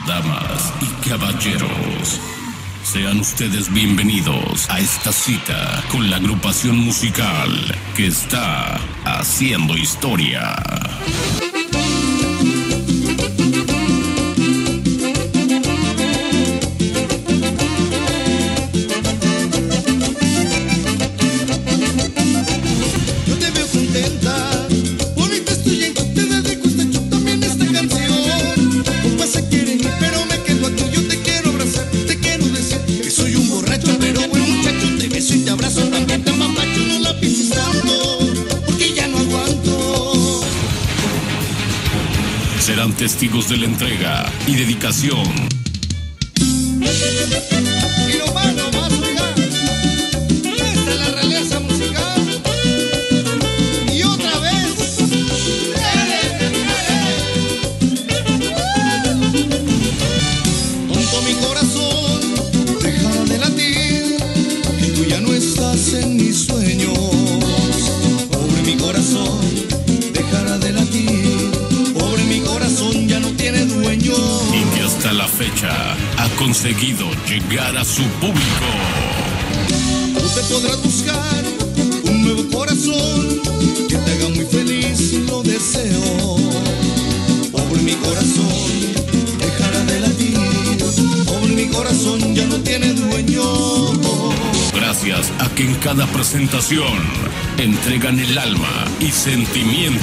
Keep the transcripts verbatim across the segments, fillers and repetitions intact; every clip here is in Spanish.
Damas y caballeros, sean ustedes bienvenidos a esta cita con la agrupación musical que está haciendo historia. Serán testigos de la entrega y dedicación. Y lo va, lo va a oigar. Esta es la realeza musical. Y otra vez. Tonto mi corazón, deja de latir, que tú ya no estás en mis sueños. Pobre mi corazón, dejará de latir. Pobre mi corazón, ya no tiene dueño. Y que hasta la fecha ha conseguido llegar a su público. Tú te podrás buscar un nuevo corazón que te haga muy feliz, lo deseo. Pobre mi corazón, dejará de latir. Pobre mi corazón, ya no tiene dueño. Gracias a que en cada presentación entregan el alma y sentimiento.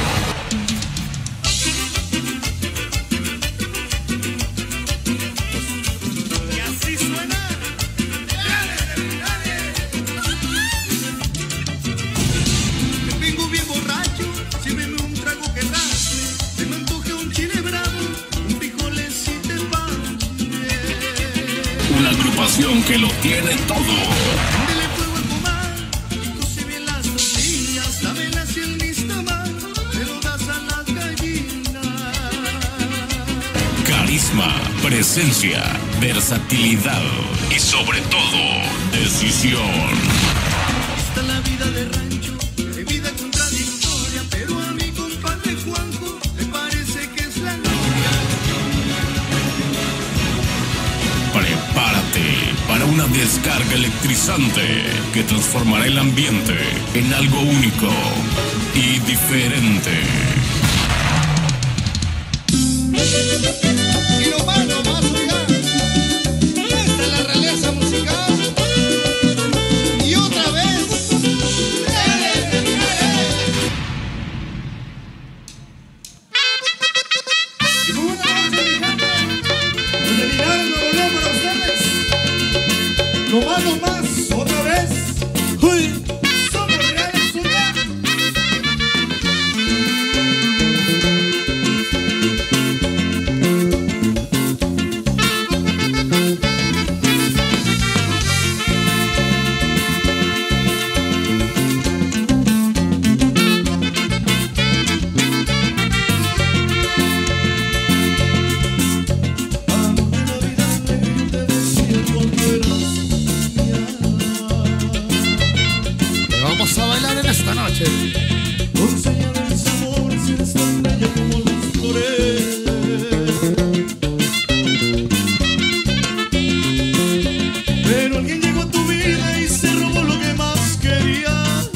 Una agrupación que lo tiene todo. Dele fuego al comal, y cose bien las tortillas, dámelas y el nixtamal, te lo das a las gallinas. Carisma, presencia, versatilidad y sobre todo, decisión. Esta es la vida de rancho, de vida contradictoria, pero a mi compadre Juanjo le parece que es la gloria. Prepárate para una descarga electrizante que transformará el ambiente en algo único y diferente. Y lo va, lo va a oigar. Esta es la realeza musical. Y otra vez. Y muy buena noche, mi gente. Desde Linares, Nuevo León, para ustedes. No más, no más, otra vez. ¡Uy! Somos reales, Zulia. Vamos a bailar en esta noche. Enséñame el sabor si eres tan bella como las flores. Pero alguien llegó a tu vida y se robó lo que más querías.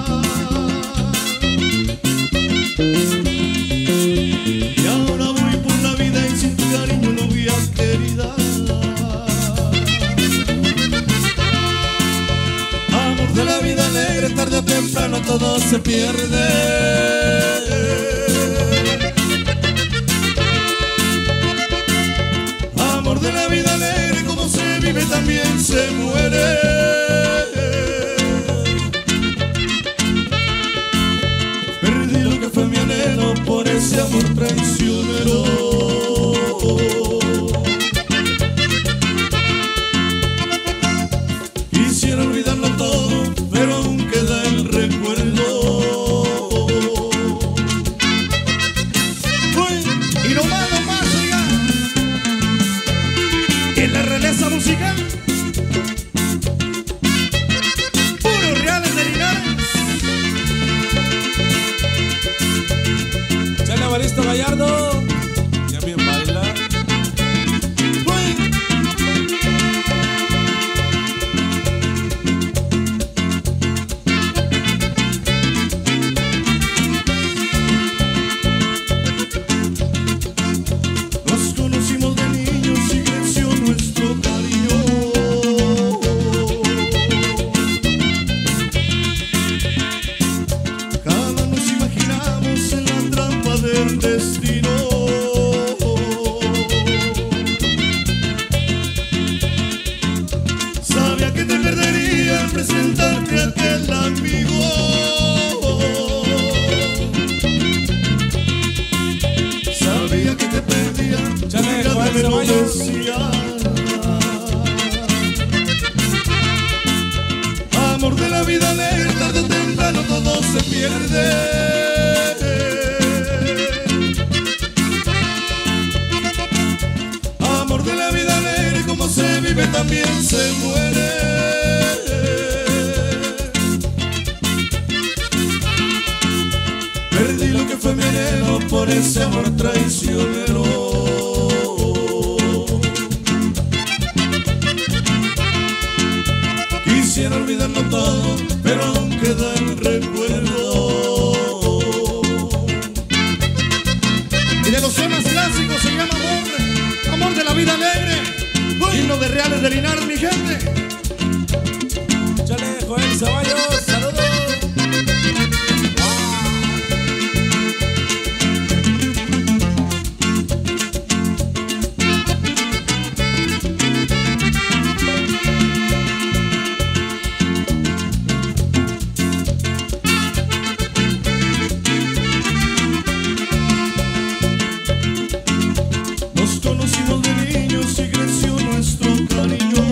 Y ahora voy por la vida y sin tu cariño no voy a querida. Amor de la vida alegre, tarde o temprano todo se pierde. Amor de la vida alegre, como se vive también se muere. Perdí lo que fue mi anhelo por ese amor traicionero. Quisiera olvidarlo todo, pero aún queda el recuerdo. Uy, y no más, no más, oiga. En la realeza musical, puros reales de Linares. Chale, Evaristo Gallardo. destino. Sabía que te perdería al presentarte a aquel amigo. Sabía que te perdía, Chale, ya Juan me lo Ceballos. decía. Amor de la vida negra, tarde o temprano todo se pierde. Amor de la vida negra, como se vive también se muere. Perdí lo que fue mi anhelo por ese amor traicionero. Quisiera olvidarlo todo, pero aún queda el recuerdo. Y de los temas clásicos se llama Amor, Amor de la vida alegre, himno de Reales de Linares, mi gente. Chale, Joel Ceballos, saludos. Nos conocimos de niños y creció nuestro cariño.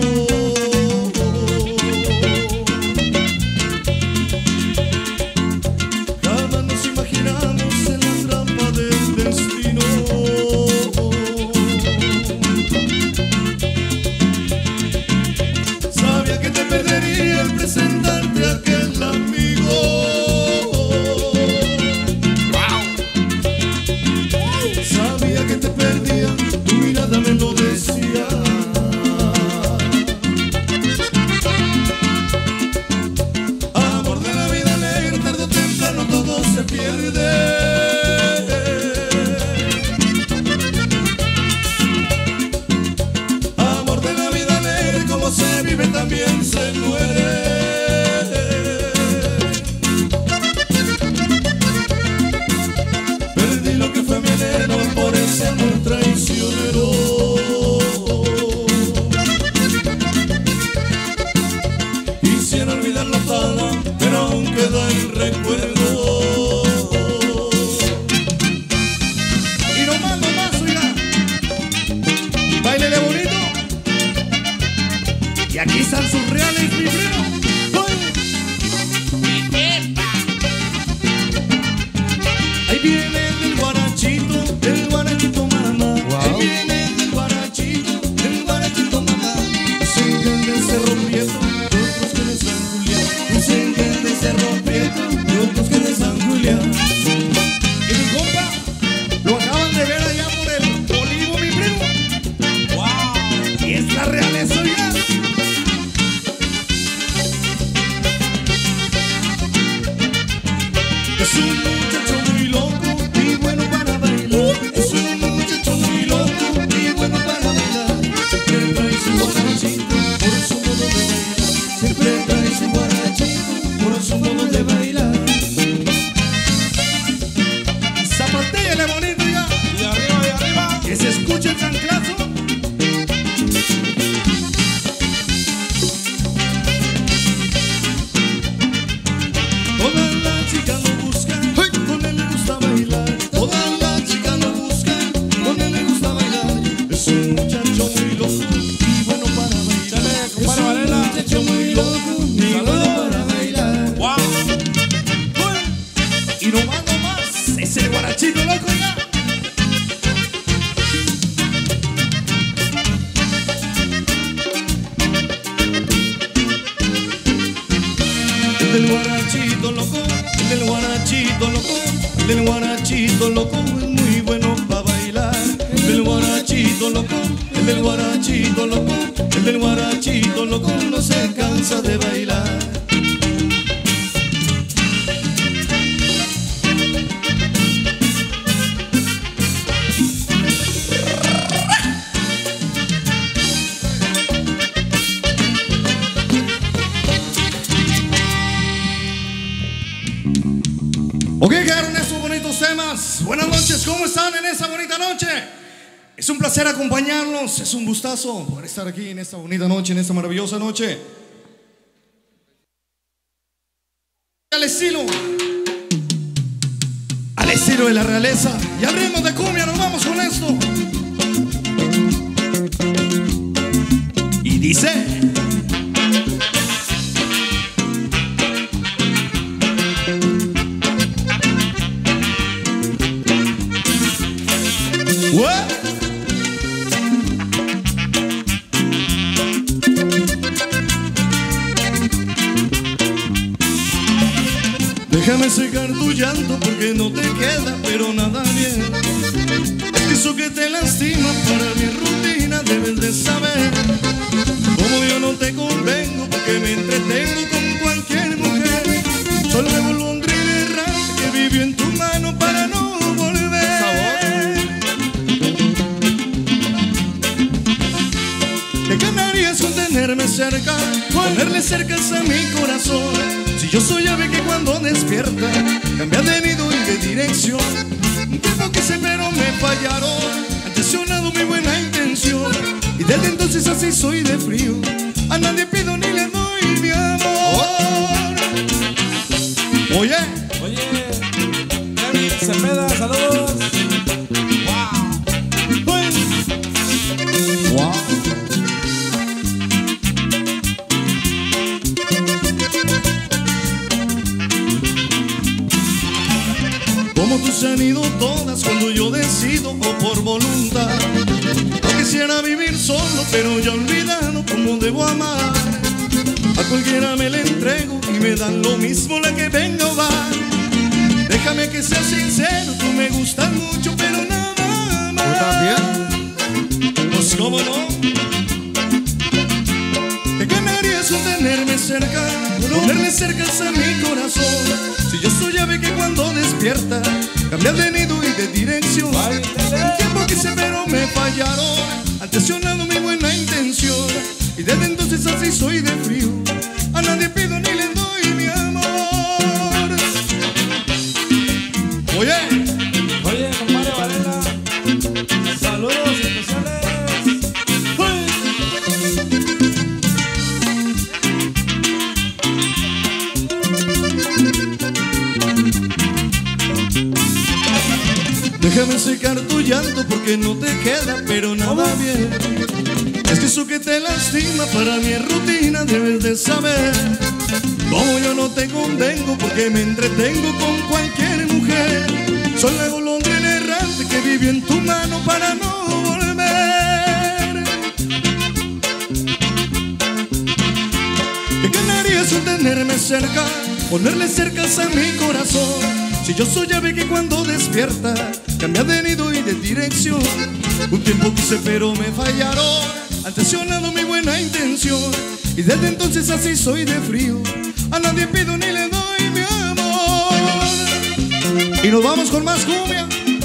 Jamás nos imaginamos en la trampa del destino. Sabía que te perdería al presentarte a aquel amigo. Sabía que te perdía, tu mirada me lo decía. Amor de la vida alegre, tarde o temprano todo se pierde. Amor de la vida alegre, como se vive también se muere. Perdí lo que fue mi anhelo por ese amor traicionero. Quisiera olvidarlo todo, pero aún queda el recuerdo. Y no más, no más, oiga. Báilele bonito. Y aquí están sus reales, mi primo. Ahí viene el guarachito, el guarachito mamá. Ahí viene el guarachito, el guarachito mamá. Se enciende el Cerro Prieto, otros que de San Julián. Se enciende el Cerro Prieto, otros que de San Julián. Y mi compa, lo acaban de ver allá por el olivo, mi primo. Wow. Y es la realeza, oiga. Es un muchacho muy loco y bueno para bailar. Es un muchacho muy loco y bueno para bailar. Siempre trae su guarachito por su modo de bailar. Siempre trae su guarachito por su modo de bailar. Zapatéale bonito ya, Y arriba, y arriba. que se escuche el chanclazo. Todas las chicas lo buscan, con él le gusta bailar. Todas las chicas lo buscan, con él le gusta bailar. Es un muchacho muy loco y bueno para bailar. Chale, Es compadre un Varela. muchacho muy loco y bueno para bailar. Wow. Y no más, no más, es el guarachito loco ya. El del guarachito loco, el del guarachito loco, el del guarachito loco es muy bueno para bailar. El del guarachito loco, el del guarachito loco, el del guarachito loco no se cansa de bailar. Ok, quedaron esos bonitos temas. temas. Buenas noches, ¿cómo están en esta bonita noche? Es un placer acompañarlos, es un gustazo poder estar aquí en esta bonita noche, en esta maravillosa noche. Al estilo, al estilo de la realeza y al ritmo de cumbia nos vamos con esto. Y dice: ¿what? Déjame secar tu llanto porque no te queda pero nada bien. Es que eso que te lastima para mi rutina debes de saber. Como yo no te convengo porque me entretengo con cualquier mujer. Soy la golondrina errante que vivió en tu mano para no volver. ¿Qué ganarías con tenerme cerca? Ponerle cerca a mi corazón. Si yo soy ave que cuando despierta cambia de nido y de dirección. Un tiempo que se pero me fallaron, han traicionado mi buena intención. Y desde entonces así soy de frío, a nadie pido ni le doy mi amor. Oye, Oye, Kevin Cepeda, saludos. Wow. pues, wow. Como tú se han ido todas cuando yo decido o por voluntad. No quisiera vivir solo pero ya olvidado cómo debo amar. A cualquiera me le entrego y me dan lo mismo la que venga o va. Déjame que sea sincero, tú me gustas mucho pero nada más. ¿Tú también? Pues cómo no. ¿Qué ganarías con tenerme cerca? Ponerle cerca a mi corazón. Si yo soy ave que cuando despierta cambia de nido y de dirección. El tiempo que se pero me fallaron, han traicionado mi buena intención. Y desde entonces así soy de frío, a nadie pido ni le doy mi amor. Oye, Oye, compadre Varela, saludos especiales. déjame secar tu llanto porque no te queda pero nada bien. Es que eso que te lastima para mi rutina debes de saber. Como yo no te convengo porque me entretengo con cualquier mujer. Soy la golondrina errante que vive en tu mano para no volver. ¿Qué ganarías con tenerme cerca? Ponerle cerca a mi corazón. Si yo soy ave que cuando despierta cambia de nido y de dirección. Un tiempo quise pero me fallaron, han traicionado mi buena intención. Y desde entonces así soy de frío, a nadie pido ni le doy mi amor. Y nos vamos con más cumbia.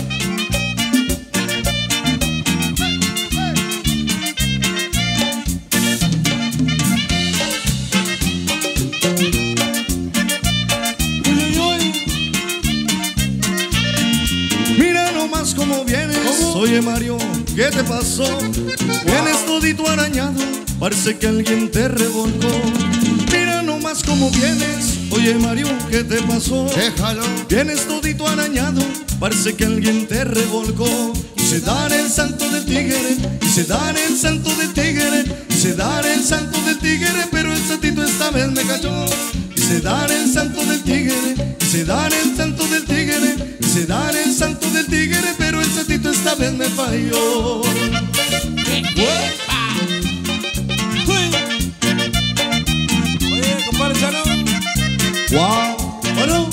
¿Cómo vienes? ¿Cómo? Oye Mario, ¿qué te pasó? Vienes todito arañado, parece que alguien te revolcó. Mira nomás cómo vienes. Oye Mario, ¿qué te pasó? Déjalo. Vienes todito arañado, parece que alguien te revolcó. Quise dar el santo del tigre, quise dar el santo del tigre, quise dar el santo del tigre, pero el santito esta vez me cayó. Quise dar el santo del tigre, quise dar el santo del tigre, quise dar el santo del tigre, pero el santito esta vez me falló. Oye, compadre Chano. Wow, bueno.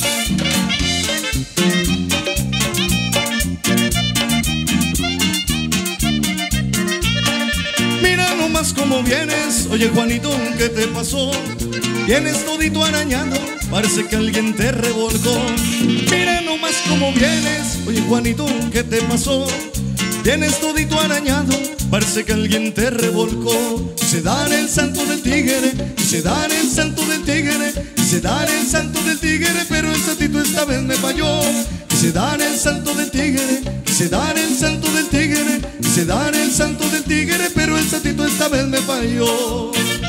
Mira nomás cómo vienes. Oye Juanito, ¿qué te pasó? Vienes todito arañado, parece que alguien te revolcó. Mira nomás cómo vienes. Oye Juanito, ¿qué te pasó? Vienes todito arañado, parece que alguien te revolcó. Quise dar el santo del tigre, quise dar el santo del tigre, quise dar el santo del tigre, pero el santito esta vez me falló. Quise Quise dar el salto del tigre, quise dar el salto del tigre, quise dar el salto del tigre, pero el saltito esta vez me falló.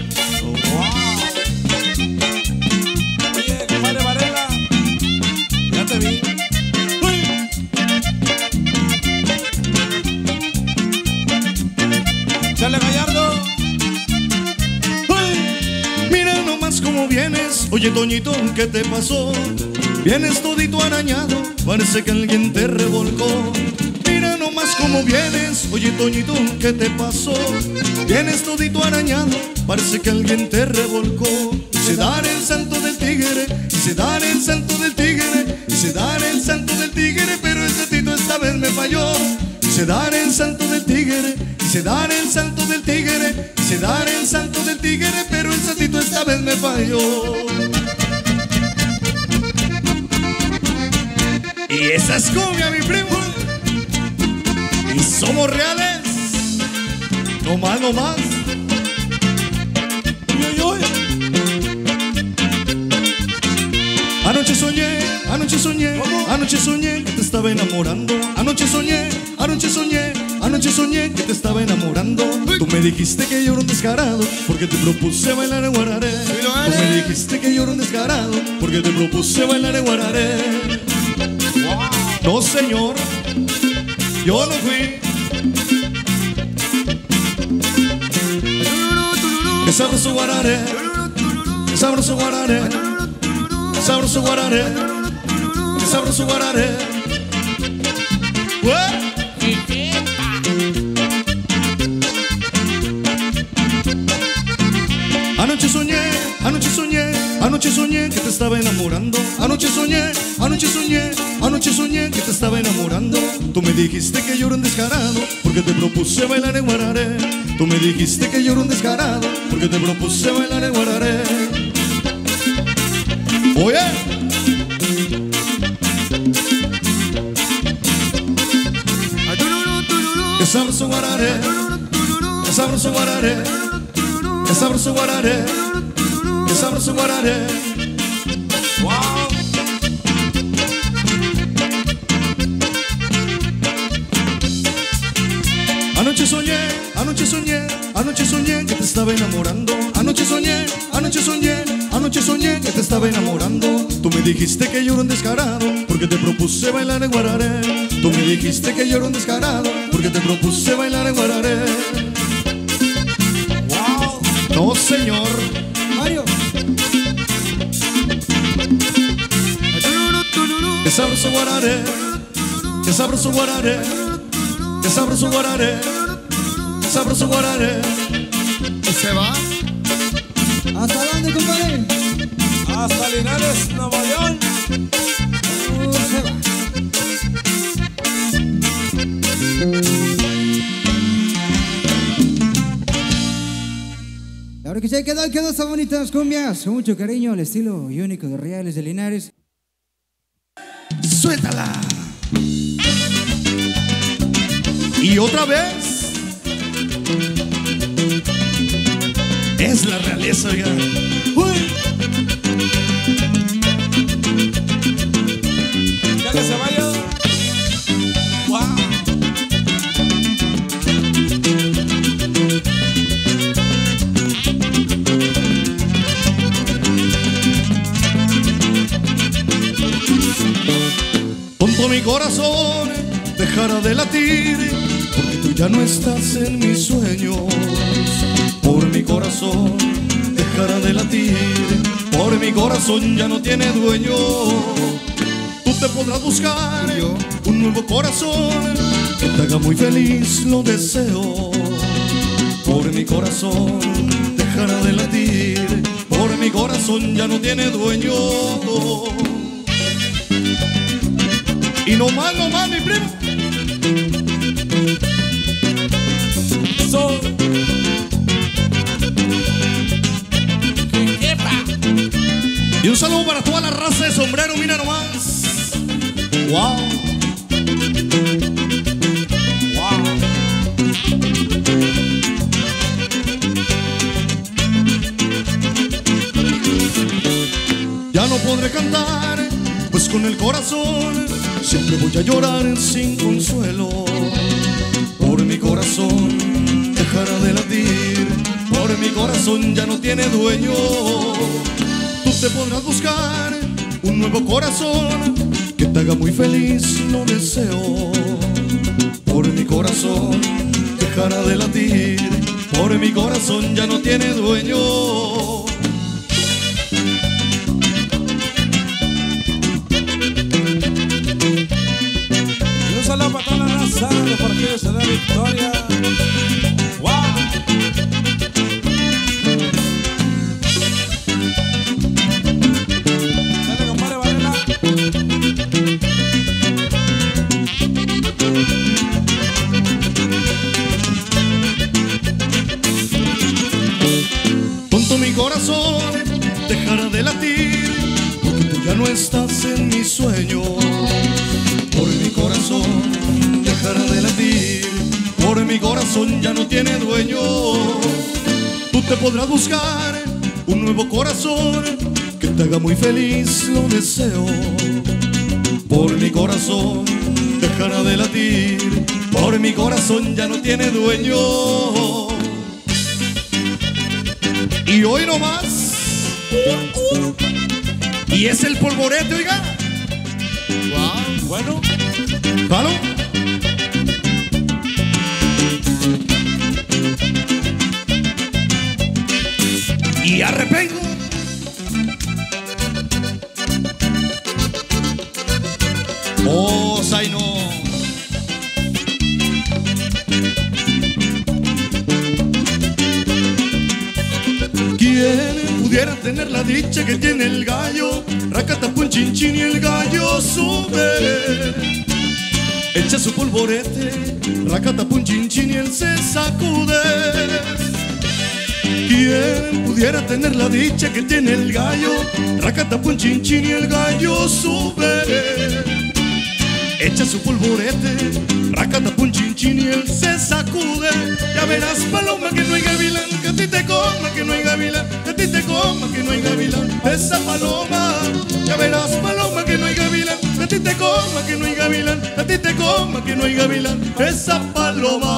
Oye, compadre Varela, ya te vi. Chale Gallardo. Mira nomás cómo vienes, oye Toñito, ¿qué te pasó? Vienes todito arañado, parece que alguien te revolcó. Mira nomás cómo vienes, oye Toñito, ¿qué te pasó? Vienes todito arañado, parece que alguien te revolcó. Quise dar el salto del tigre, quise dar el salto del tigre, quise dar el salto del tigre, pero el saltito esta vez me falló. Quise dar el salto del tigre, quise dar el salto del tigre, quise dar el salto del tigre, pero el saltito esta vez me falló. Y esa es cumbia, mi primo. Y somos reales. No más, no más. Uy, uy, uy. Anoche soñé, anoche soñé, anoche soñé que te estaba enamorando. Anoche soñé, anoche soñé, anoche soñé que te estaba enamorando. Tú me dijiste que yo era un descarado porque te propuse bailar en guararé. Tú me dijiste que yo era un descarado porque te propuse bailar en guararé. No, señor, yo no fui. Que sabroso guararé, que sabroso guararé, que sabroso guararé, que sabroso guararé. Anoche soñé, anoche soñé, anoche soñé que te estaba enamorando. Anoche soñé, anoche soñé, anoche soñé que te estaba enamorando. Tú me dijiste que yo era un descarado porque te propuse bailar en guararé. Tú me dijiste que yo era un descarado porque te propuse bailar en guararé. Oye, que sabroso guararé, que sabroso guararé, que sabroso guararé, que sabroso guararé. Wow. Anoche soñé, anoche soñé, anoche soñé que te estaba enamorando. Anoche soñé, anoche soñé, anoche soñé que te estaba enamorando. Tú me dijiste que yo era un descarado porque te propuse bailar en guararé. Tú me dijiste que yo era un descarado porque te propuse bailar en guararé. Wow. No, señor. Mario. Que sabroso guararé, que sabroso guararé, que sabroso guararé, que sabroso guararé. ¿Y se va? ¿Hasta dónde, compadre? Hasta Linares, Nuevo León. Uh, se va. Claro que sí, quedó, quedó estas bonitas cumbias con mucho cariño al estilo y único de Reales de Linares. Suéltala. Y otra vez. Es la realeza, oiga. Uy. Ya que se vaya. Wow. Tonto mi corazón dejará de latir porque tú ya no estás en mis sueños. Por mi corazón dejará de latir, por mi corazón ya no tiene dueño. Tú te podrás buscar un nuevo corazón que te haga muy feliz, lo deseo. Por mi corazón dejará de latir, por mi corazón ya no tiene dueño. Y no más, no más, mi primo. So. Y un saludo para toda la raza de sombrero, mira nomás. Wow. Wow. Ya no podré cantar, pues con el corazón siempre voy a llorar sin consuelo. Por mi corazón dejará de latir, por mi corazón ya no tiene dueño. Tú te podrás buscar un nuevo corazón que te haga muy feliz, lo deseo. Por mi corazón dejará de latir, por mi corazón ya no tiene dueño. Y un saludo para toda la raza de por aquí de Ciudad Victoria. ¡Wow! Dale, compadre Varela. Tonto mi corazón dejará de latir, porque tú ya no estás en mi sueño. Por mi corazón dejará de latir, por mi corazón ya no tiene dueño. Tú te podrás buscar un nuevo corazón que te haga muy feliz, lo deseo. Por mi corazón dejará de latir, por mi corazón ya no tiene dueño. Y hoy nomás, y es el polvorete, oiga. Wow, bueno. ¿Jalo? Y arrepengo. Oh, Zaino. ¿Quién pudiera tener la dicha que tiene el gallo? Racatapun chinchín y el gallo sube, echa su polvorete, racatapun chinchín y él se sacude. ¿Quién pudiera tener la dicha que tiene el gallo? Racatapun chinchín y el gallo sube, echa su polvorete, racatapun chinchín y él se sacude. Ya verás, paloma, que no hay gavilán que a ti te coma, que no hay gavilán que a ti te coma, que no hay gavilán esa paloma. Ya verás, paloma, que no hay gavilán que a ti te coma, que no hay gavilán que a ti te coma, que no hay gavilán esa paloma.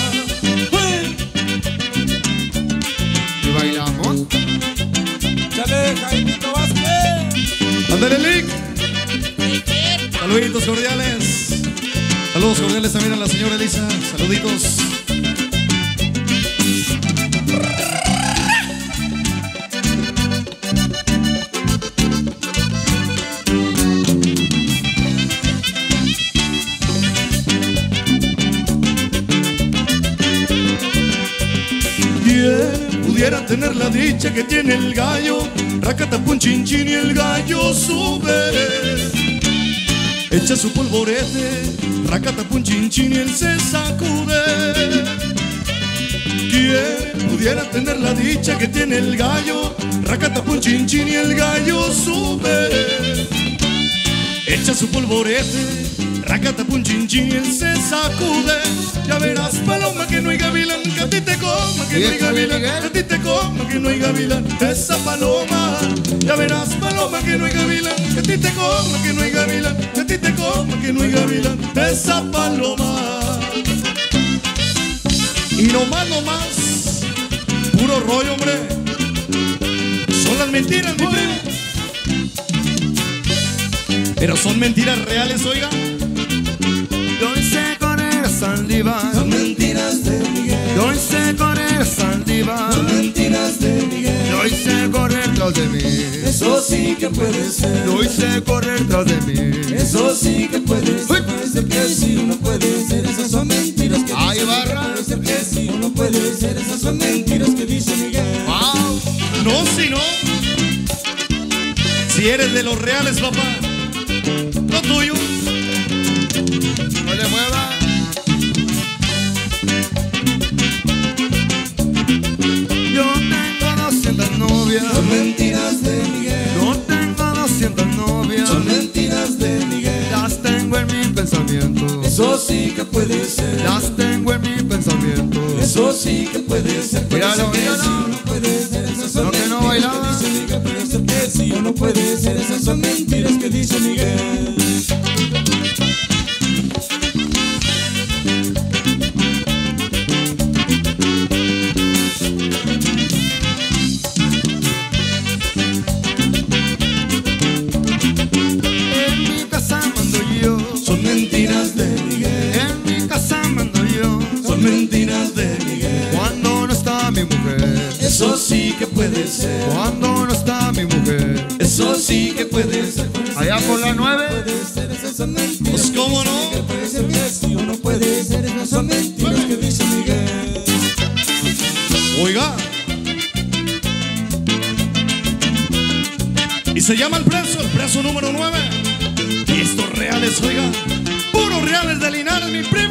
Y bailamos. Chale, Jaimito Vázquez. Ándale, Lick. Saluditos cordiales. Saludos cordiales también a la señora Elisa. Saluditos. ¿Quién pudiera tener la dicha que tiene el gallo? Racatapun chinchín y el gallo sube, echa su polvorete, racatapun chinchín y él se sacude. ¿Quién pudiera tener la dicha que tiene el gallo? Racatapun chinchín y el gallo sube, echa su polvorete, racatapun chinchín y él se sacude. Ya verás, paloma, que no hay gavilán que a ti te coma, que no hay gavilán que a ti te coma, que no hay gavilán esa paloma. Ya verás, paloma, que no hay gavilán que a ti te coma, que no hay gavilán que a ti te coma, que no hay gavilán esa paloma. Y no más, no más, puro rollo, hombre. Son las mentiras, mi primo, pero son mentiras reales, oiga. Yo hice correr Saldívar. Son mentiras de Miguel. Yo hice correr Saldívar. Son mentiras de Miguel. Yo hice correr tras de mí. Eso sí que puede ser. Yo hice correr tras de mí. Eso sí que puede ser. Puede ser que sí, uno puede ser. Esas son mentiras que Ay, dice barra. Miguel. Puede ser que sí, uno puede ser. Esas son mentiras que dice Miguel. Wow. No, si no. Si eres de los reales, papá, lo tuyo. No le mueva. Yo tengo doscientas novias. Son mentiras de Miguel. Yo tengo doscientas novias. Son mentiras de Miguel. Las tengo en mi pensamiento. Eso sí que puede ser. Las tengo en mi pensamiento. Eso sí que puede ser. Puede Míralo, ser que míralo. sí, uno puede ser. Esas son No, que no mentiras bailaba. que dice Miguel. Puede ser que sí, uno puede ser. Esas son mentiras que dice Miguel. Pues cómo no. Miguel puede ser que sí o no puede ser, esas son mentiras que dice Miguel. Oiga. Y se llama el preso, el preso número nueve. Y estos reales, oiga, puros reales de Linares, mi primo.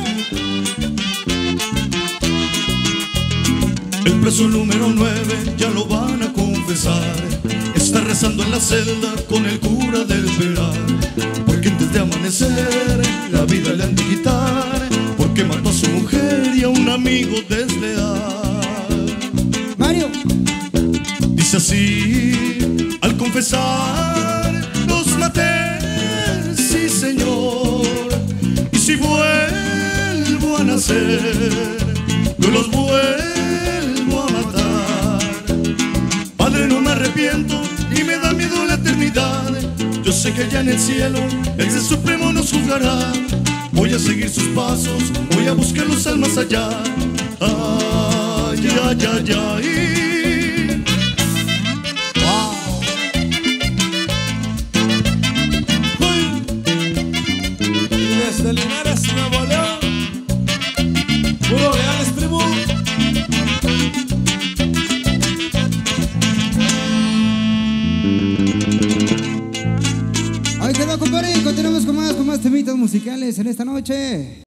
El preso número nueve ya lo van a confesar. Está rezando en la celda con el cura del Peral, porque antes de amanecer la vida le han de quitar, porque mató a su mujer y a un amigo desleal. Mario. Dice así, al confesar, los maté, sí señor, y si vuelvo a nacer, yo los vuelvo a matar. Padre, no me arrepiento y me da miedo la eternidad. Yo sé que allá en el cielo el Ser Supremo nos juzgará. Voy a seguir sus pasos, voy a buscar los almas allá. Ay, ay, ay, ay. Wow. Y desde Linares, Nuevo León, puro reales, primo. Ahí quedó, compadre. Continuamos con más, con más temitas musicales en esta noche.